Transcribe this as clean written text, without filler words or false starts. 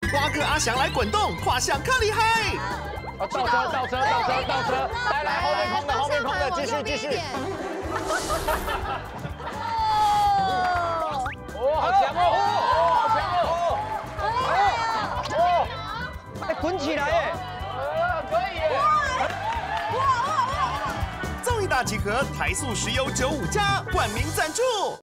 瓜哥阿翔来滚动，跨向看厉害。 倒车！来，后面空的，继续。好强哦！哎，滚起来哎！可以耶！ 综艺大集合，台塑石油95+冠名赞助。